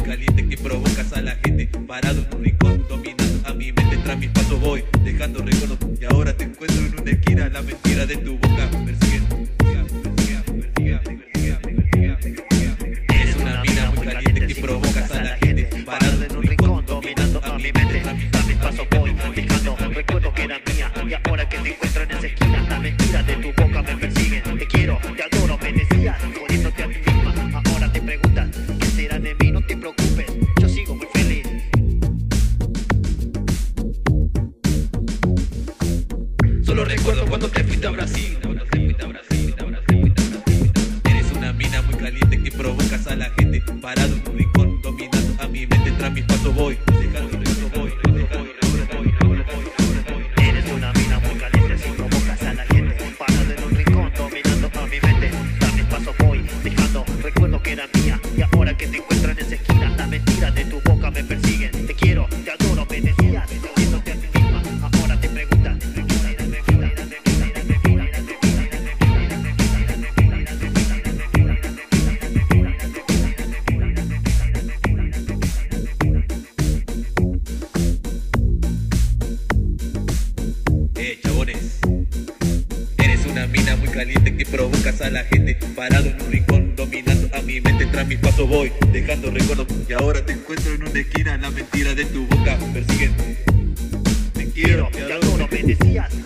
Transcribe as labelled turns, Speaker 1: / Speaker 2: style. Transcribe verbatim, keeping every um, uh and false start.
Speaker 1: caliente que provocas a la gente. Parado en un rincón, dominando a mi mente. Tras mis pasos voy, dejando recuerdos. Y ahora te encuentro en una esquina. La mentira de tu boca persigue. Eres una mina muy caliente que provocas a la gente. Parado en un rincón, dominando a mi mente. Tras mis pasos voy, dejando recuerdos que eran mía. Y ahora que te encuentro en esa esquina, la mentira de tu boca me persigue. Te quiero, te adoro, me decías, jodiéndote a ti misma. Ahora te preguntas, ¿qué será de mí? No te preocupes, yo sigo muy feliz. Solo recuerdo cuando te fuiste a Brasil. Eres una mina muy caliente que provocas a la gente. Parado en un rincón, dominando a mi mente. Tras mis pasos voy, dejando recuerdos voy. Eres una mina muy caliente si provocas a la gente. Parado en un rincón, dominando a mi mente. Tras mis pasos voy, dejando recuerdos que eran mía. Y ahora que te encuentro en esa esquina, la mentira de tu boca me persigue. Te quiero, te adoro, me decías, jodiéndote a ti misma. Ahora te preguntas, eh, chabones. Eres una mina muy caliente que provocas a la gente. Parado en un rincón, dominando a mi mente. Tras mis pasos voy, dejando recuerdos. Y ahora te encuentro en una esquina. La mentira de tu boca persigue. Te quiero, te adoro, me decías.